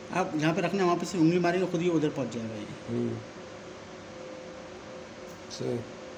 आप जहाँ पे रखना है वहाँ पे से उंगली मारेंगे खुद ही उधर पहुँच जाएगा ये। सही।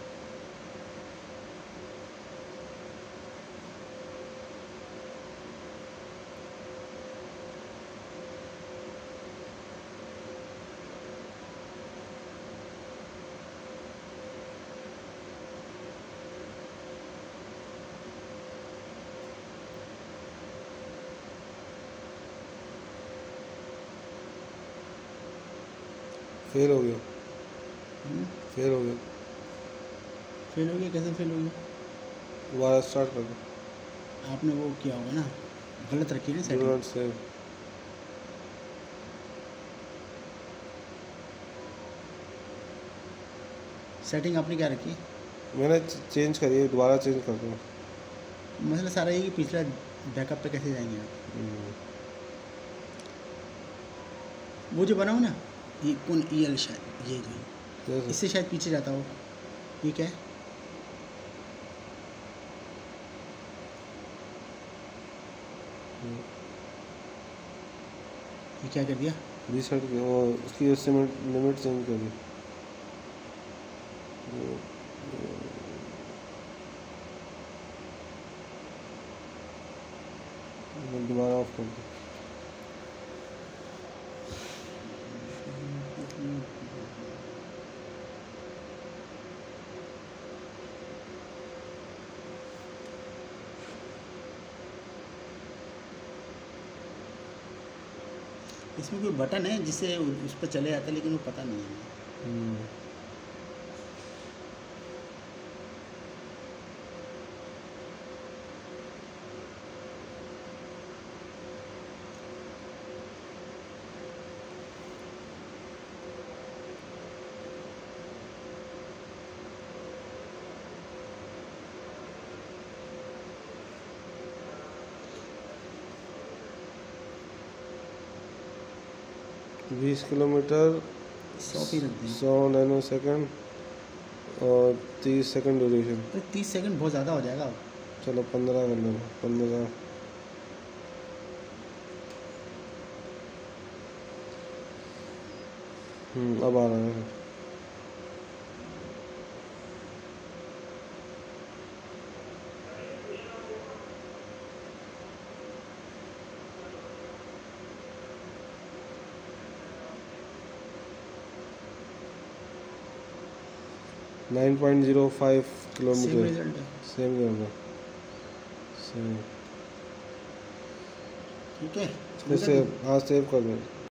फेल हो गया। फेल हो गया। फेल हो गया? कैसे फेल हो गया? दोबारा स्टार्ट कर दो। आपने वो किया होगा ना, गलत रखी ना do setting. Not save. Setting आपने क्या रखी? मैंने चेंज करी है, दोबारा चेंज कर दूँ। मसला सारा ये कि पिछला बैकअप पे कैसे जाएंगे आप? वो जो बनाओ ना, ये कौन EL शायद, ये जो है इससे शायद पीछे जाता हो। ये क्या है? ये क्या कर दिया? रीसेट किया, वो उसकी लिमिट चेंज कर दी। दोबारा ऑफ कर दी। इसमें कोई बटन है जिससे उस पर चले जाता है, लेकिन वो पता नहीं है। 20 किलोमीटर 100 नैनो सेकंड और 30 सेकंड ड्यूरेशन। तो 30 सेकंड बहुत ज़्यादा हो जाएगा। चलो 15 कर लेना। 15। अब आ रहा है। Nine 9.05 kilometre. सेम करना। सेम। ठीक है, सेव। हाँ सेव कर दें।